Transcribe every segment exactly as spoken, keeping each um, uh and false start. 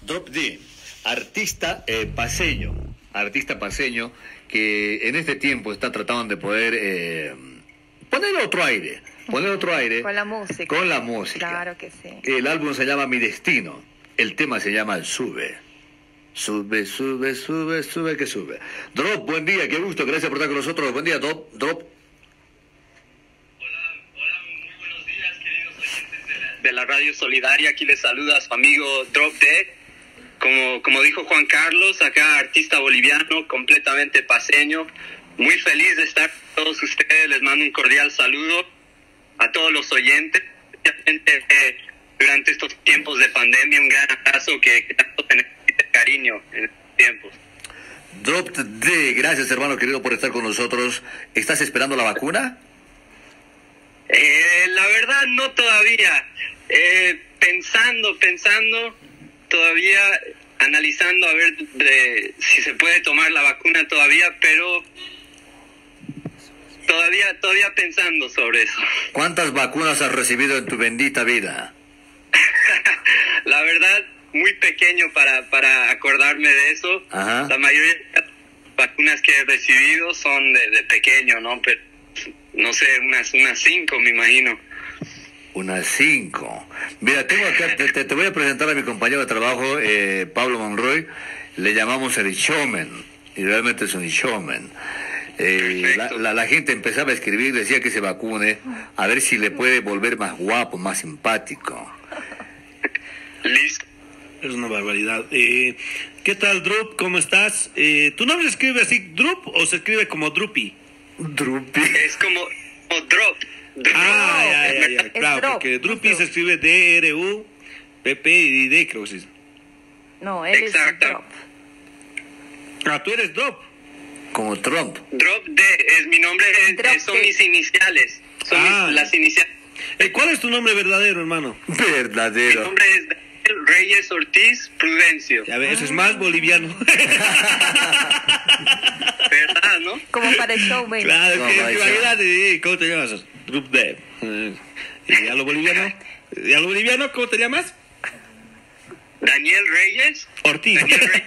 Drop D, artista eh, paseño, artista paseño que en este tiempo está tratando de poder eh, poner otro aire, poner otro aire. Con la música. Con la música. Claro que sí. El álbum se llama Mi Destino, el tema se llama Sube. Sube, sube, sube, sube, que sube. Drop, buen día, qué gusto, gracias por estar con nosotros. Buen día, Drop. Drop. Hola, hola, muy buenos días, queridos oyentes de la, de la Radio Solidaria. Aquí les saluda su amigo Drop D. Como, como dijo Juan Carlos, acá artista boliviano, completamente paseño. Muy feliz de estar con todos ustedes. Les mando un cordial saludo a todos los oyentes. Especialmente eh, durante estos tiempos de pandemia, un gran abrazo que, que tanto se necesita cariño en estos tiempos. Drop D, gracias hermano querido por estar con nosotros. ¿Estás esperando la vacuna? Eh, la verdad no todavía. Eh, pensando, pensando, todavía analizando a ver de, si se puede tomar la vacuna todavía, pero todavía, todavía pensando sobre eso. ¿Cuántas vacunas has recibido en tu bendita vida? La verdad, muy pequeño para, para acordarme de eso. Ajá. La mayoría de las vacunas que he recibido son de, de pequeño, ¿no? Pero, no sé, unas, unas cinco, me imagino. Unas cinco. Mira, tengo acá, te, te, te voy a presentar a mi compañero de trabajo, eh, Pablo Monroy. Le llamamos el showman, y realmente es un showman. Eh, la, la, la gente empezaba a escribir, decía que se vacune, a ver si le puede volver más guapo, más simpático. Listo. Es una barbaridad. Eh, ¿Qué tal, Drup? ¿Cómo estás? Eh, ¿Tu nombre se escribe así, Drup, o se escribe como Drupi? Drupi. Es como, como drop. drop. Ah, ya, ya, ya. Es Claro, drop, porque es Drupi drop. se escribe D R U P P y D, creo que sí. No, él Exacto. es Drop. Ah, tú eres Drup. Como Trump. Drop D es mi nombre, es- Drop son D. mis iniciales. Son Ah. mis- las iniciales. Eh, ¿Cuál es tu nombre verdadero, hermano? Mi Verdadero. nombre es Daniel Reyes Ortiz Prudencio. Ya ves, eso es más boliviano. ¿Verdad, no? Como para el show, baby. Claro, No, que no, eso- imagínate, ¿cómo te llamas? Drup D. Eh, ¿Y a lo boliviano? ¿Y a lo boliviano cómo te llamas? Daniel Reyes. Ortiz. Daniel Reyes.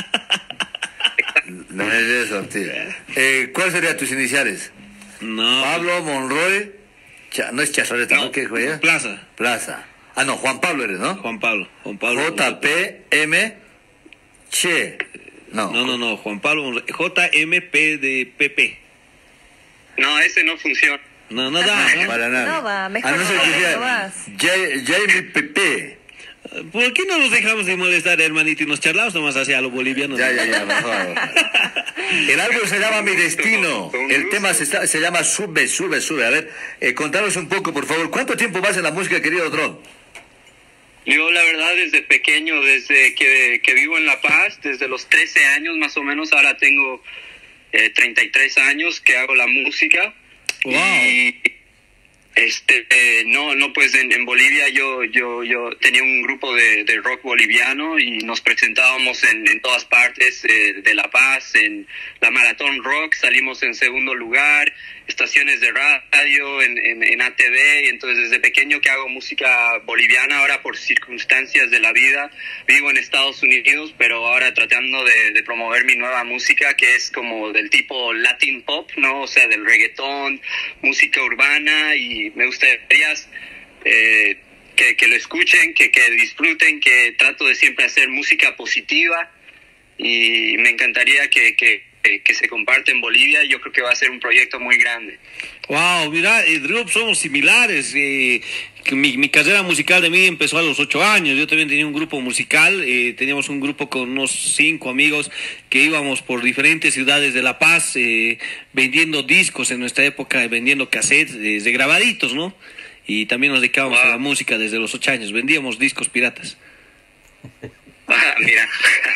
No es eso, tío. Eh, ¿Cuáles serían tus iniciales? No. Pablo Monroy. Cha- no es Chazareta, ¿no? No. ¿Qué fue? Plaza. Plaza. Ah, no, Juan Pablo eres, ¿no? Juan Pablo. Juan Pablo. J P M Che. No. No, no, no. Juan Pablo. J M P de P P. No, ese no funciona. No, no da. ¿no? Para nada. No va, mejor A no ser no, que no sea vas. Ja- Jamie Pepe. ¿Por qué no nos dejamos de molestar, hermanito, y nos charlamos nomás hacia los bolivianos? Ya, ya, ya, por favor. El álbum se llama Mi Destino. El tema se, está- se llama Sube, Sube, Sube. A ver, eh, contanos un poco, por favor. ¿Cuánto tiempo vas en la música, querido Drop? Yo la verdad desde pequeño, desde que, que vivo en La Paz, desde los trece años más o menos, ahora tengo eh, treinta y tres años que hago la música. Wow. Y este eh, no, no pues en, en Bolivia yo yo yo tenía un grupo de, de rock boliviano y nos presentábamos en, en todas partes eh, de La Paz, en la Maratón Rock salimos en segundo lugar, estaciones de radio, en, en, en A T V, y entonces desde pequeño que hago música boliviana. Ahora por circunstancias de la vida vivo en Estados Unidos, pero ahora tratando de, de promover mi nueva música, que es como del tipo Latin Pop, ¿no? O sea, del reggaetón, música urbana, y me gustaría eh, que, que lo escuchen, que, que disfruten, que trato de siempre hacer música positiva, y me encantaría que, que, que, que se comparte en Bolivia. Yo creo que va a ser un proyecto muy grande. Wow, mira, eh, Drup, somos similares. Eh, que mi, mi carrera musical de mí empezó a los ocho años. Yo también tenía un grupo musical. Eh, teníamos un grupo con unos cinco amigos que íbamos por diferentes ciudades de La Paz eh, vendiendo discos en nuestra época, vendiendo cassettes eh, de grabaditos, ¿no? Y también nos dedicábamos Wow. a la música desde los ocho años. Vendíamos discos piratas. Ah, mira.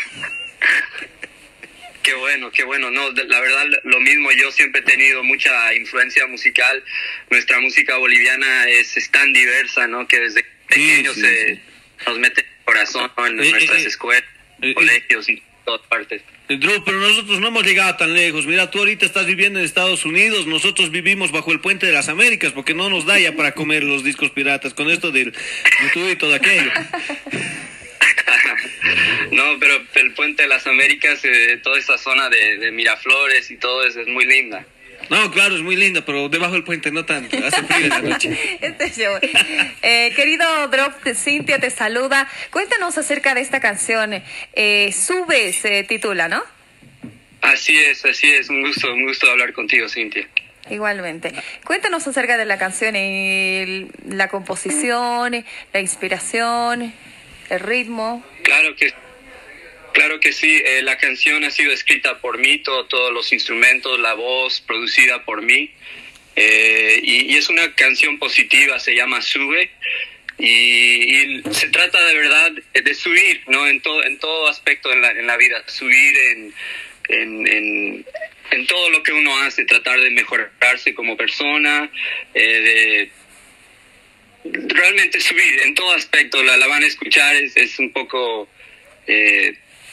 Qué bueno, qué bueno. No, de- la verdad, lo mismo. Yo siempre he tenido mucha influencia musical. Nuestra música boliviana es, es tan diversa, ¿no? Que desde pequeños sí, se sí. nos mete en el corazón en Eh, nuestras eh, escuelas, eh, colegios y todas partes. Eh, Drup, pero nosotros no hemos llegado tan lejos. Mira, tú ahorita estás viviendo en Estados Unidos, nosotros vivimos bajo el puente de las Américas porque no nos da ya para comer los discos piratas con esto del YouTube y todo aquello. No, pero el Puente de las Américas, eh, toda esa zona de, de Miraflores y todo eso es muy linda. No, claro, es muy linda, pero debajo del puente no tanto, hace frío en la noche. Este show. Eh, querido Drop, Cintia te saluda. Cuéntanos acerca de esta canción. Eh, Sube se titula, ¿no? Así es, así es. Un gusto, un gusto hablar contigo, Cintia. Igualmente. Cuéntanos acerca de la canción, el, la composición, la inspiración, el ritmo. Claro que Claro que sí, eh, la canción ha sido escrita por mí, todo, todos los instrumentos, la voz, producida por mí. Eh, y, y es una canción positiva, se llama Sube. Y, y se trata de verdad de subir, ¿no? En todo, en todo aspecto en la, en la vida, subir en, en, en, en todo lo que uno hace, tratar de mejorarse como persona, eh, de realmente subir en todo aspecto. La, la van a escuchar, es, es un poco... Eh,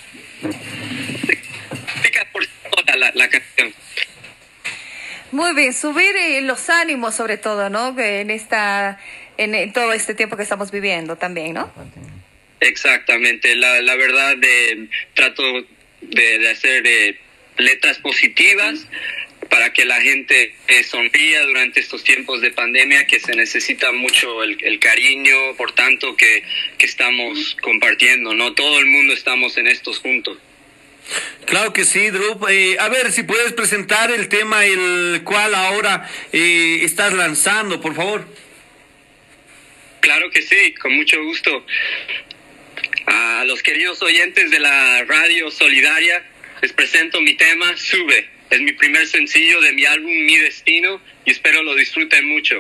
por toda la, la canción. Muy bien, subir eh, los ánimos sobre todo, ¿no? Que en esta, en, en todo este tiempo que estamos viviendo también, ¿no? Exactamente, la, la verdad de, trato de, de hacer eh, letras positivas para que la gente eh, sonría durante estos tiempos de pandemia, que se necesita mucho el, el cariño, por tanto que, que estamos compartiendo, ¿no? Todo el mundo estamos en estos juntos. Claro que sí, Drup. Eh, a ver, si puedes presentar el tema el cual ahora eh, estás lanzando, por favor. Claro que sí, con mucho gusto. A los queridos oyentes de la Radio Solidaria, les presento mi tema, Sube. Es mi primer sencillo de mi álbum Mi Destino y espero lo disfruten mucho.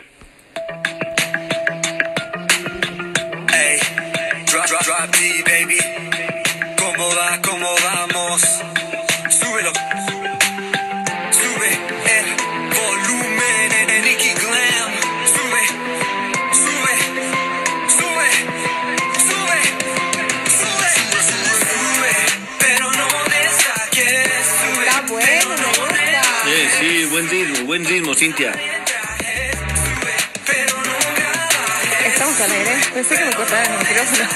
Hey, drop, drop, drop D, baby. ¿Cómo va? ¿Cómo vamos? Súbelo. Sube el volumen en Nicky Glam. Sube, sube, sube, sube, sube, sube, sube. Pero no me saques. Sube. Está bueno, me gusta. Sí, sí, buen ritmo, buen ritmo, Cintia. Estamos al aire. Pensé que me cortaron el micrófono.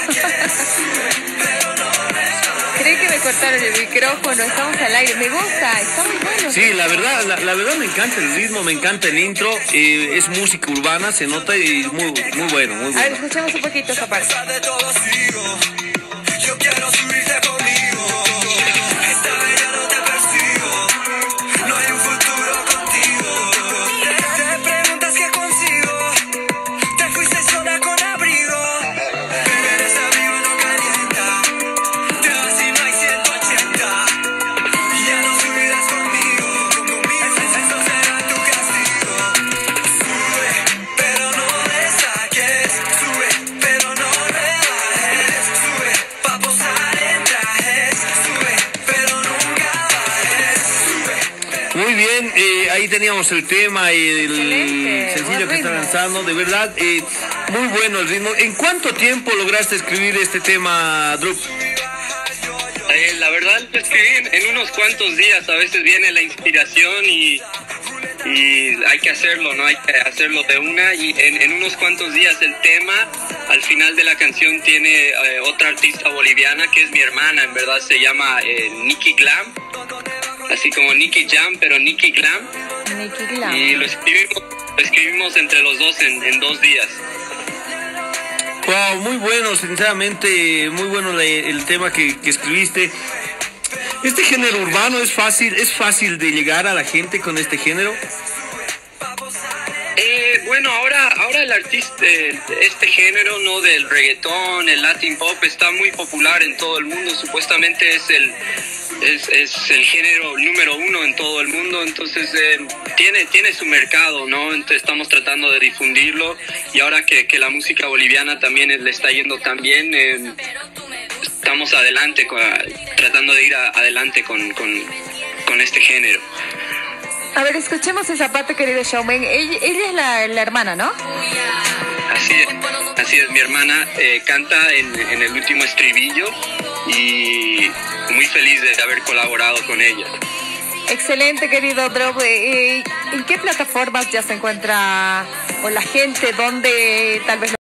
Creí que me cortaron el micrófono. Estamos al aire. Me gusta, está muy bueno. Sí, la verdad, la, la verdad me encanta el ritmo, me encanta el intro. Eh, es música urbana, se nota y muy, muy bueno, muy A ver, bueno. escuchemos un poquito esa parte. De todo sigo. Yo quiero subirte conmigo. Esta vez ya no te persigo. No hay un futuro contigo. Te, te preguntas qué consigo. Te fuiste sola con abrigo. Pero ese abrigo no calienta. Te vas y no hay ciento ochenta. Y ya no subirás conmigo. Eso será tu castigo. Sube, pero no le saques. Sube, pero no le bajes. Sube, pa' posar en trajes. Sube, pero nunca bajes. Sube. Muy bien, eh, ahí teníamos el tema, el Excelente, sencillo buen que está ritmo. lanzando, de verdad, eh, muy bueno el ritmo. ¿En cuánto tiempo lograste escribir este tema, Drup? Eh, la verdad lo escribí en, en unos cuantos días, a veces viene la inspiración y, y hay que hacerlo, ¿no? Hay que hacerlo de una y en, en unos cuantos días el tema, al final de la canción tiene eh, otra artista boliviana que es mi hermana, en verdad se llama eh, Nicky Glam, así como Nicky Jam, pero Nicky Glam, Nicky Glam. y lo escribimos, lo escribimos entre los dos en, en dos días. Wow, muy bueno, sinceramente, muy bueno la- el tema que, que escribiste. Este género urbano es fácil, es fácil de llegar a la gente con este género. Eh, bueno, ahora, ahora el artista, eh, este género, ¿no? Del reggaetón, el Latin pop está muy popular en todo el mundo. Supuestamente es el, es, es el género número uno en todo el mundo. Entonces eh, tiene, tiene su mercado, ¿no? Entonces estamos tratando de difundirlo y ahora que, que la música boliviana también le está yendo tan bien, eh, estamos adelante, con- tratando de ir a- adelante con, con, con este género. A ver, escuchemos esa parte, querido Showman. Ella, ella es la, la hermana, ¿no? Así es, así es, mi hermana eh, canta en, en el último estribillo y muy feliz de haber colaborado con ella. Excelente, querido Drop. Eh, ¿En qué plataformas ya se encuentra o la gente? ¿Dónde tal vez